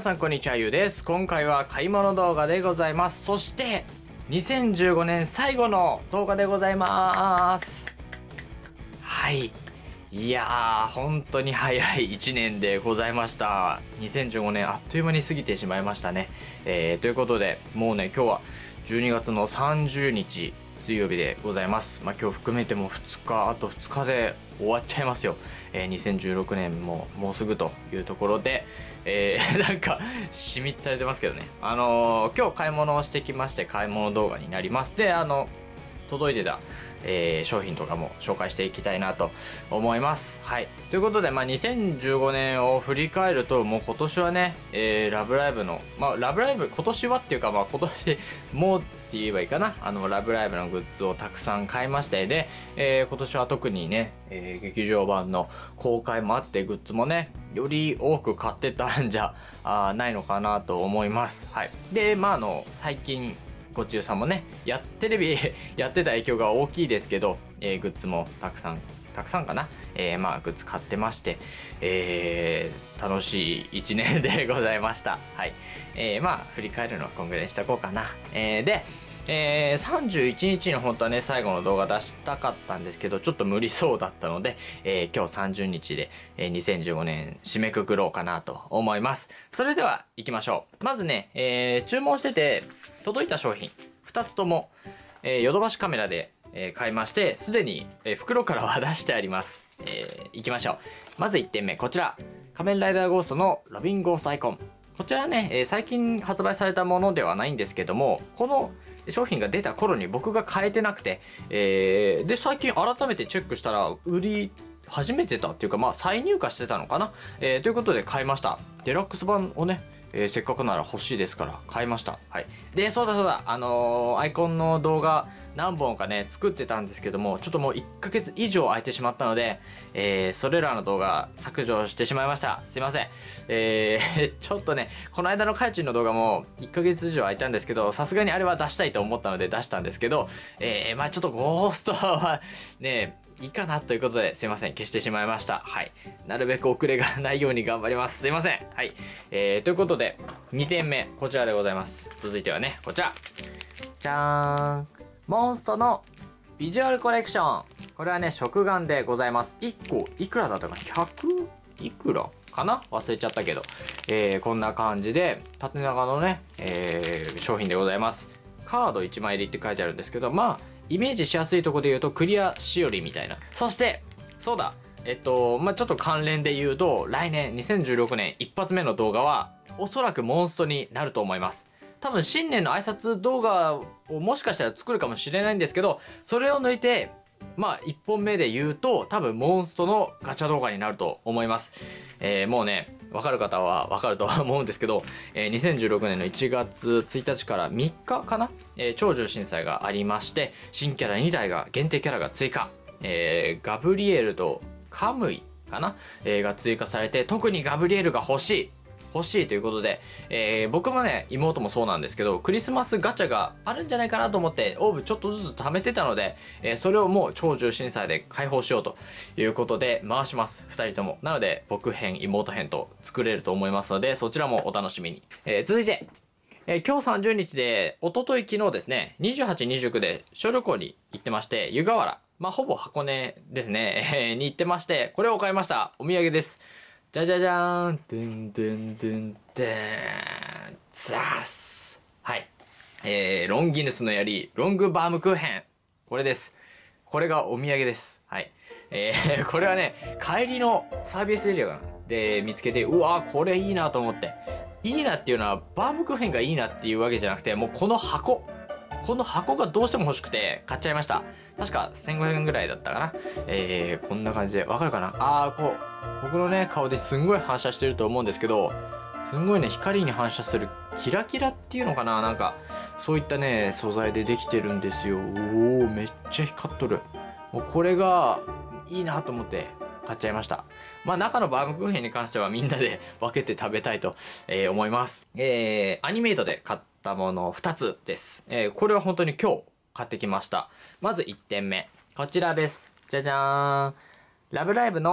さんこんにちは、ゆうです。今回は買い物動画でございます。そして、2015年最後の動画でございます。はい。いやー、本当に早い1年でございました。2015年あっという間に過ぎてしまいましたね。ということで、もうね、今日は12月の30日、水曜日でございます。今日含めても2日、あと2日で終わっちゃいますよ。2016年ももうすぐというところで、なんか、しみったれてますけどね。今日買い物をしてきまして、買い物動画になります。で、届いてた、商品とかも紹介していきたいなと思います。はい。ということで、2015年を振り返ると、もう今年はね、ラブライブの、ラブライブ、今年はっていうか、今年もって言えばいいかな。ラブライブのグッズをたくさん買いまして、で、今年は特にね、劇場版の公開もあって、グッズもね、より多く買ってたんじゃないのかなと思います。はい。で、最近、ご中さんもね、テレビやってた影響が大きいですけど、グッズもたくさんかな、グッズ買ってまして、楽しい1年でございました。はい。振り返るのはこんぐらいにしとこうかな。で、31日に本当はね、最後の動画出したかったんですけど、ちょっと無理そうだったので、今日30日で、2015年締めくくろうかなと思います。それでは行きましょう。まずね、注文してて届いた商品2つとも、ヨドバシカメラで、買いまして、すでに、袋からは出してあります。行きましょう。まず1点目、こちら。仮面ライダーゴーストのロビンゴーストアイコン。こちらね、最近発売されたものではないんですけども、この商品が出た頃に僕が買えてなくて、で、最近改めてチェックしたら、売り始めてたっていうか、再入荷してたのかな、ということで買いました。デラックス版をね、せっかくなら欲しいですから買いました。はい。で、そうだ。アイコンの動画何本かね、作ってたんですけども、ちょっともう1ヶ月以上空いてしまったので、それらの動画削除してしまいました。すいません。ちょっとね、この間のカイチンの動画も1ヶ月以上空いたんですけど、さすがにあれは出したいと思ったので出したんですけど、ちょっとゴーストはね、いいかなということで、すいません。消してしまいました。はい。なるべく遅れがないように頑張ります。すいません。はい。ということで、2点目、こちらでございます。続いてはね、こちら。じゃーん。モンストのビジュアルコレクション。これはね、食玩でございます。1個、いくらだったかな ?100 いくらかな忘れちゃったけど。こんな感じで、縦長のね、商品でございます。カード1枚入りって書いてあるんですけど、イメージしやすいところで言うと、クリアしおりみたいな。そして、そうだ。ちょっと関連で言うと、来年、2016年一発目の動画は、おそらくモンストになると思います。多分、新年の挨拶動画をもしかしたら作るかもしれないんですけど、それを抜いて、一本目で言うと、多分、モンストのガチャ動画になると思います。もうね、わかる方はわかると思うんですけど、2016年の1月1日から3日かな、超重震災がありまして、新キャラ2体が、限定キャラが追加。ガブリエルとカムイかな、が追加されて、特にガブリエルが欲しいということで、僕もね、妹もそうなんですけど、クリスマスガチャがあるんじゃないかなと思って、オーブちょっとずつ貯めてたので、それをもう超重震災で解放しようということで回します。二人とも。なので、僕編、妹編と作れると思いますので、そちらもお楽しみに。続いて、今日30日で、おととい昨日ですね、28、29で小旅行に行ってまして、湯河原、ほぼ箱根ですね、に行ってまして、これを買いました。お土産です。じゃじゃじゃーん。ドゥンドゥンドゥンドゥーン。ザース。はい。ロンギヌスの槍、ロングバームクーヘン。これです。これがお土産です。はい。これはね、帰りのサービスエリアで見つけて、うわーこれいいなと思って。いいなっていうのは、バームクーヘンがいいなっていうわけじゃなくて、もうこの箱がどうしても欲しくて買っちゃいました。確か1500円ぐらいだったかな。こんな感じで、わかるかな僕のね、顔ですんごい反射してると思うんですけど、すんごいね、光に反射するキラキラっていうのかな、なんか、そういったね、素材でできてるんですよ。おー、めっちゃ光っとる。もうこれが、いいなと思って買っちゃいました。中のバームクーヘンに関してはみんなで分けて食べたいと、思います。アニメイトで買ったもの2つです。これは本当に今日買ってきました。まず1点目。こちらです。じゃじゃーん。ラブライブのス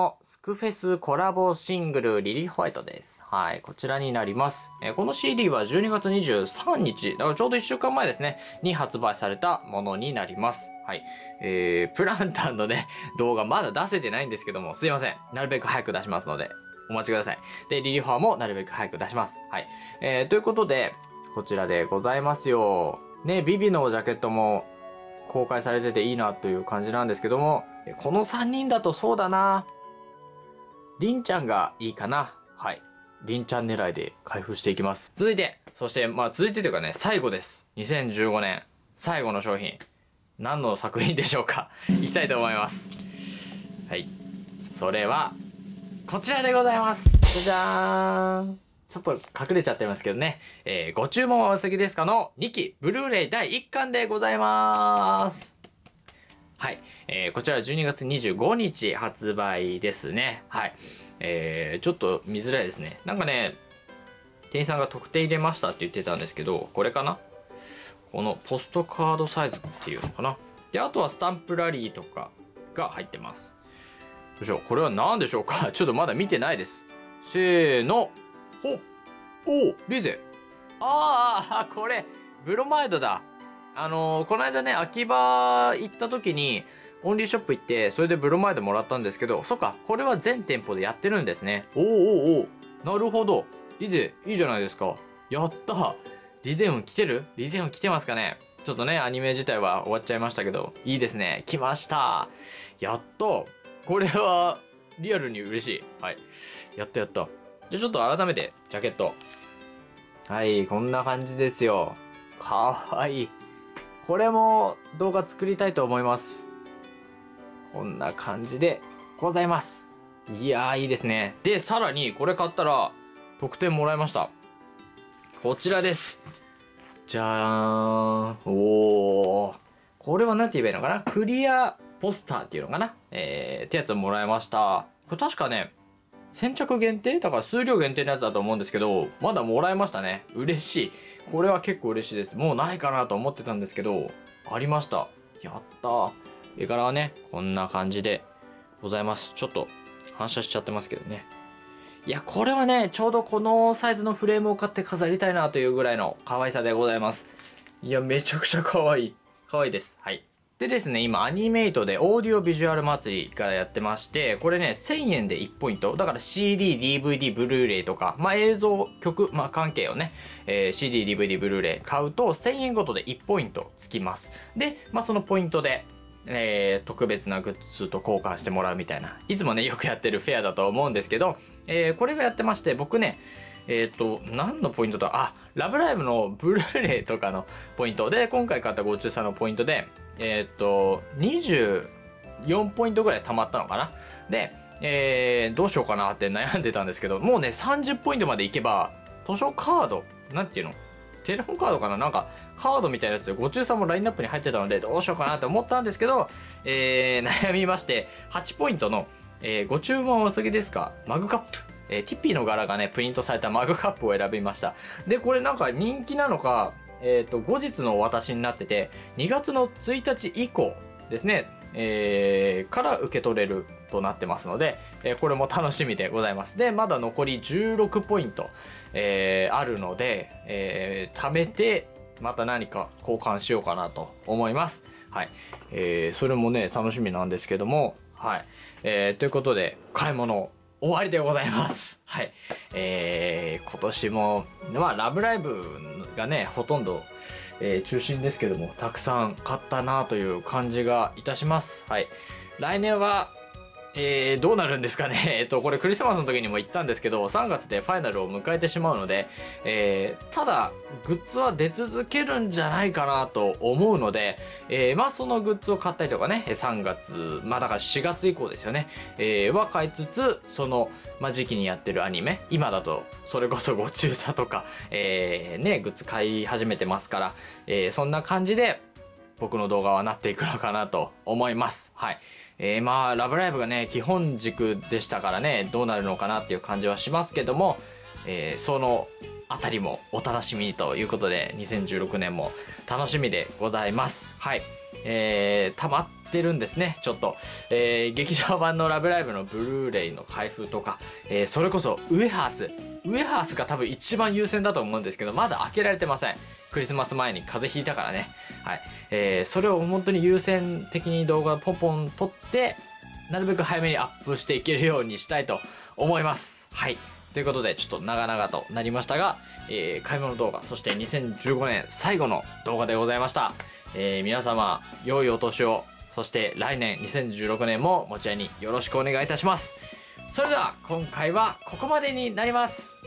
クフェスコラボシングルリリー・ホワイトです。はい、こちらになります。この CD は12月23日、だからちょうど1週間前ですね、に発売されたものになります。はい。プランタンのね、動画まだ出せてないんですけども、すいません。なるべく早く出しますので、お待ちください。で、リリー・ホワもなるべく早く出します。はい。ということで、こちらでございますよ。ね、ビビのジャケットも公開されてていいなという感じなんですけども、この3人だとそうだな。りんちゃんがいいかな。はい。りんちゃん狙いで開封していきます。続いて、そして、続いてというかね、最後です。2015年、最後の商品。何の作品でしょうか。いきたいと思います。はい。それは、こちらでございます。じゃじゃーん。ちょっと隠れちゃってますけどね。ご注文はお過ぎですかの2期、ブルーレイ第1巻でございます。はい。こちら12月25日発売ですね。はい。ちょっと見づらいですね。なんかね、店員さんが特典入れましたって言ってたんですけど、これかな？このポストカードサイズっていうのかな。で、あとはスタンプラリーとかが入ってます。よいしょ、これは何でしょうか？ちょっとまだ見てないです。せーの。リゼ。これ、ブロマイドだ。この間ね、秋葉行った時に、オンリーショップ行って、それでブロマイドもらったんですけど、そっか、これは全店舗でやってるんですね。なるほど。リゼ、いいじゃないですか。やったリゼウン来てる？リゼウン来てますかね？ちょっとね、アニメ自体は終わっちゃいましたけど、いいですね。来ました。やっと。これは、リアルに嬉しい。はい。やった。じゃあちょっと改めて、ジャケット。はい、こんな感じですよ。かわいい。これも動画作りたいと思います。こんな感じでございます。いやー、いいですね。で、さらにこれ買ったら特典もらいました。こちらです。じゃーん。これは何て言えばいいのかな？クリアポスターっていうのかな？ってやつをもらいました。これ確かね、先着限定だから数量限定のやつだと思うんですけど、まだもらえましたね。嬉しい。これは結構嬉しいです。もうないかなと思ってたんですけど、ありました。やったー。絵柄はね、こんな感じでございます。ちょっと反射しちゃってますけどね。いや、これはね、ちょうどこのサイズのフレームを買って飾りたいなというぐらいの可愛さでございます。いや、めちゃくちゃ可愛い。可愛いです。はい。でですね、今アニメイトでオーディオビジュアル祭りがやってまして、これね、1000円で1ポイント。だから CD、DVD、ブルーレイとか、映像、曲、関係をね、CD、DVD、ブルーレイ買うと1000円ごとで1ポイントつきます。で、そのポイントで、特別なグッズと交換してもらうみたいな、いつもね、よくやってるフェアだと思うんですけど、これがやってまして、僕ね、何のポイントだ？ラブライブのブルーレイとかのポイントで、今回買ったご注射のポイントで、24ポイントぐらい貯まったのかな。で、どうしようかなって悩んでたんですけど、もうね、30ポイントまでいけば、図書カード、なんていうの？テレホンカードかな？なんか、カードみたいなやつでご注射もラインナップに入ってたので、どうしようかなって思ったんですけど、悩みまして、8ポイントの、ご注文はお過ぎですか？マグカップ。ティッピーの柄がね、プリントされたマグカップを選びました。で、これなんか人気なのか、後日のお渡しになってて、2月の1日以降ですね、から受け取れるとなってますので、これも楽しみでございます。で、まだ残り16ポイント、あるので、貯めて、また何か交換しようかなと思います。はい。それもね、楽しみなんですけども、はい。ということで、買い物終わりでございます。はい。今年も、ラブライブがね、ほとんど、中心ですけども、たくさん買ったなという感じがいたします。はい。来年は、どうなるんですかね。これクリスマスの時にも言ったんですけど、3月でファイナルを迎えてしまうので、ただ、グッズは出続けるんじゃないかなと思うので、そのグッズを買ったりとかね、3月、だから4月以降ですよね、は買いつつ、その、時期にやってるアニメ、今だと、それこそご中佐とか、グッズ買い始めてますから、そんな感じで、僕の動画はなっていくのかなと思います。はい。ラブライブがね、基本軸でしたからね、どうなるのかなっていう感じはしますけども、そのあたりもお楽しみということで、2016年も楽しみでございます。はい。溜まっしてるんですね、ちょっと。劇場版のラブライブのブルーレイの開封とか、それこそウエハースが多分一番優先だと思うんですけど、まだ開けられてません。クリスマス前に風邪ひいたからね。はい。それを本当に優先的に動画ポンポン撮って、なるべく早めにアップしていけるようにしたいと思います。はい。ということで、ちょっと長々となりましたが、買い物動画、そして2015年最後の動画でございました。皆様、良いお年を、そして来年2016年も持ち合いによろしくお願いいたします。それでは、今回はここまでになります。